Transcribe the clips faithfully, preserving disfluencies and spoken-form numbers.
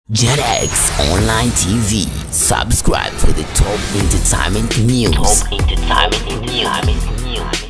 JetX Online T V. Subscribe for the top entertainment news. Top entertainment news.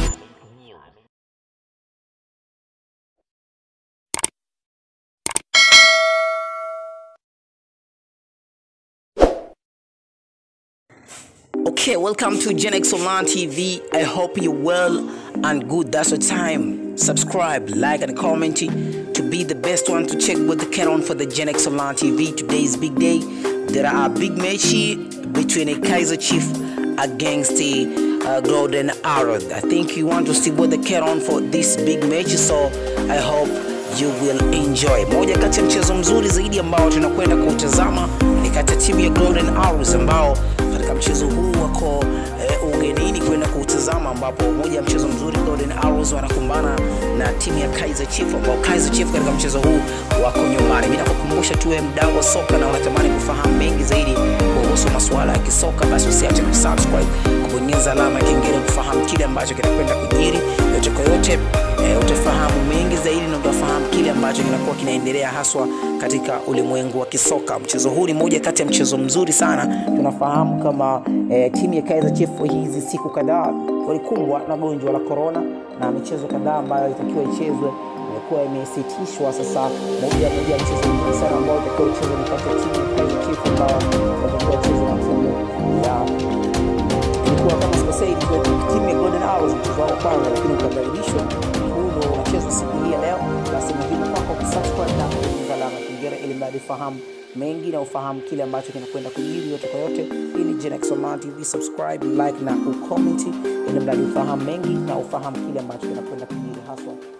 Okay, welcome to JetX Online T V. I hope you're well and good. That's the time. Subscribe, like, and comment to be the best one to check what the cat on for the JetX Online T V. Today's big day. There are a big match between a Kaizer Chiefs against the uh, Golden Arrows. I think you want to see what the cat on for this big match, so I hope you will enjoy. Moja kati ya mchezo mzuri zaidi ambao tunakwenda kutazama ni kati ya timu ya Golden Arrows ambao katika mchezo huu wako eh, ugenini kwenda kutazama, ambapo moja ya mchezo mzuri Golden Arrows wanakumbana na timu ya Kaizer Chiefs, ambao Kaizer Chiefs katika mchezo huu wako nyumbani. Mimi nakukumbusha tu wewe mdau wa soka na unatamani kufahamu mengi zaidi kuhusu masuala ya kisoka, basi usiache kusubscribe, kubonyeza alama ya kengele kufahamu kile ambacho kinakwenda kujiri. Yote kwa yote eh, utafahamu mengi zaidi na utafahamu kile ambacho kinakuwa kinaendelea haswa katika ulimwengu wa kisoka. Mchezo huu ni moja kati ya mchezo mzuri sana. Tunafahamu kama eh, timu ya Kaizer Chiefs hizi siku kadhaa walikumbwa na gonjwa la corona na michezo kadhaa ambayo itakiwa ichezwe imekuwa imesitishwa. Sasa moja moja ya mchezo mzuri sana ambao itakiwa ichezwe ni kati ya timu ya Kaizer Chiefs ambao watakuwa ichezwe na timu ya ilikuwa kama sikosei ilikuwa timu ya Golden Arrows mchezo wao kwanza, lakini ukabadilishwa huu ndio unachezwa siku hii leo. Basi muhimu kwako kusubscribe na kufunga alama kengele ili mbadi fahamu mengi na ufahamu kile ambacho kinakwenda kujiri. Yote kwa yote, ili JetX Online T V, subscribe, like na ucomment ili mbadi ufahamu mengi na ufahamu kile ambacho kinakwenda kujiri haswa